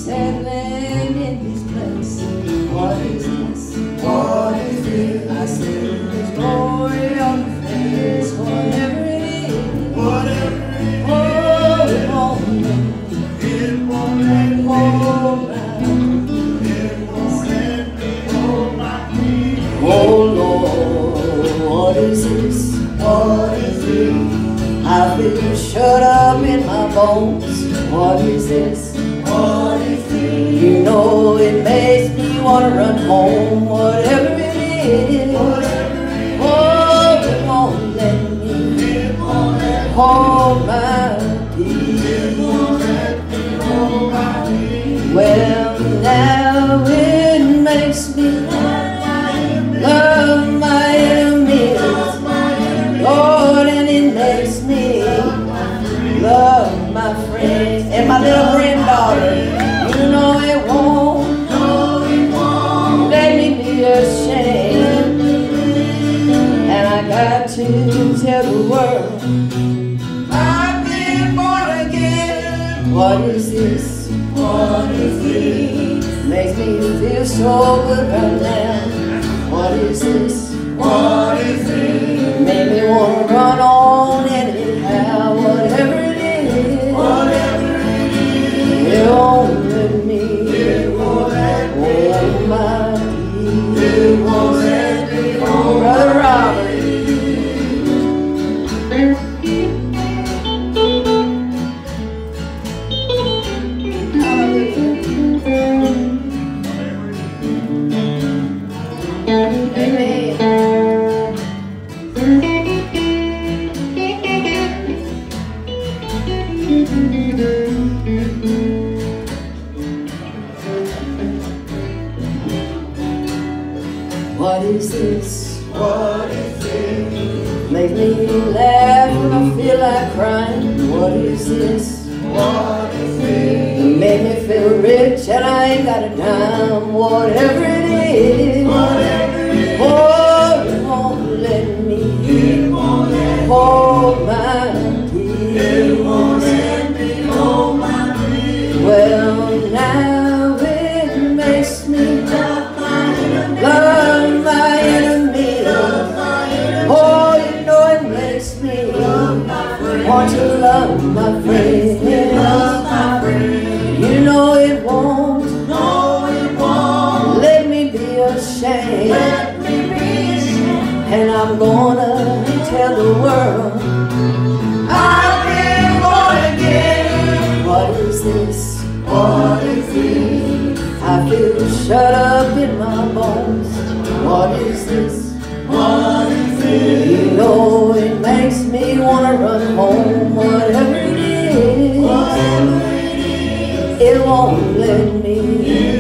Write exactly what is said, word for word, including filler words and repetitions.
settling in this place. What is this? What is this? I said there's glory on the face. Whatever it is, whatever it is, oh, it won't let me, it won't let me hold my, it won't let me hold my feet. Oh Lord, what is this? What is this? I've been shut up in my bones. What is this? What is this? You know it makes me want to run home. Whatever it is, whatever it is, oh, it won't let me, it won't let me hold my peace. It won't let me hold my peace. Well, now it makes me love my enemies, Lord, and it makes me love my friends and my little granddaughter. You know it won't, no, it won't let me be ashamed. And I got to tell the world I've been born again. What is this? What is this? Makes me feel so good right now. What is this? What is this? Make me want to run on anyhow. Whatever it is, whatever it is, it won't let me, it won't let me hold my peace. It won't let me hold Brother Robert. What is this? What is this? Make me laugh when I feel like crying. What is this? What is this? Make me feel rich and I ain't got a dime. Whatever it is, whatever it is, oh, it won't let me, it won't let me hold my peace. It won't let me hold my peace. Well, now it makes me love my enemy. Love my enemy. Oh, you know it makes me want to love my friend. You know it won't, no, it won't let me be ashamed. Let me be ashamed. And I'm gonna tell the world I've been born again. What is this? What is this? I feel shut up in my bones. What is this? What is this? You know it makes me want to run home. Whatever it is, whatever it is, it won't let me.